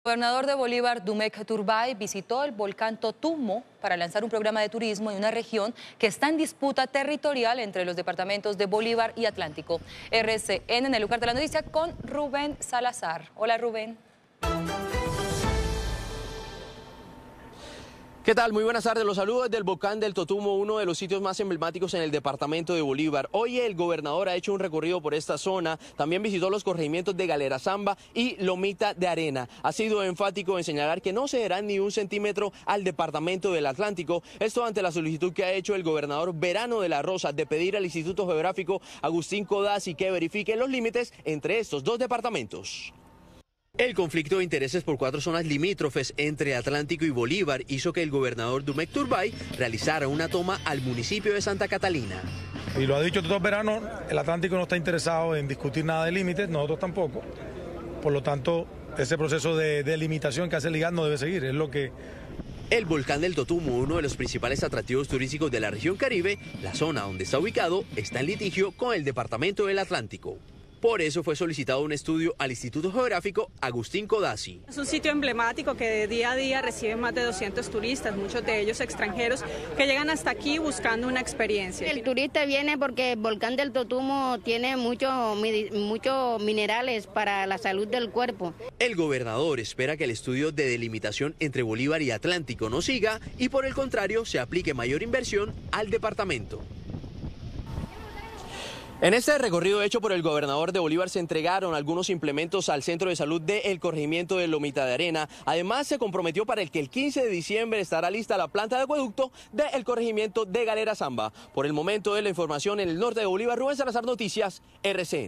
El gobernador de Bolívar, Dumec Turbay, visitó el volcán Totumo para lanzar un programa de turismo en una región que está en disputa territorial entre los departamentos de Bolívar y Atlántico. RCN en el lugar de la noticia con Rubén Salazar. Hola, Rubén. ¿Qué tal? Muy buenas tardes. Los saludos desde el volcán del Totumo, uno de los sitios más emblemáticos en el departamento de Bolívar. Hoy el gobernador ha hecho un recorrido por esta zona, también visitó los corregimientos de Galera Zamba y Lomita de Arena. Ha sido enfático en señalar que no cederán ni un centímetro al departamento del Atlántico. Esto ante la solicitud que ha hecho el gobernador Verano de la Rosa de pedir al Instituto Geográfico Agustín Codazzi que verifique los límites entre estos dos departamentos. El conflicto de intereses por 4 zonas limítrofes entre Atlántico y Bolívar hizo que el gobernador Dumec Turbay realizara una toma al municipio de Santa Catalina. Y lo ha dicho todo el verano, el Atlántico no está interesado en discutir nada de límites, nosotros tampoco. Por lo tanto, ese proceso de delimitación que hace el IGAD no debe seguir, es lo que... El volcán del Totumo, uno de los principales atractivos turísticos de la región Caribe, la zona donde está ubicado, está en litigio con el departamento del Atlántico. Por eso fue solicitado un estudio al Instituto Geográfico Agustín Codazzi. Es un sitio emblemático que de día a día recibe más de 200 turistas, muchos de ellos extranjeros, que llegan hasta aquí buscando una experiencia. El turista viene porque el volcán del Totumo tiene muchos minerales para la salud del cuerpo. El gobernador espera que el estudio de delimitación entre Bolívar y Atlántico no siga y por el contrario se aplique mayor inversión al departamento. En este recorrido hecho por el gobernador de Bolívar se entregaron algunos implementos al centro de salud del corregimiento de Lomita de Arena. Además se comprometió para el que el 15 de diciembre estará lista la planta de acueducto del corregimiento de Galera Zamba. Por el momento de la información en el norte de Bolívar, Rubén Salazar, Noticias RCN.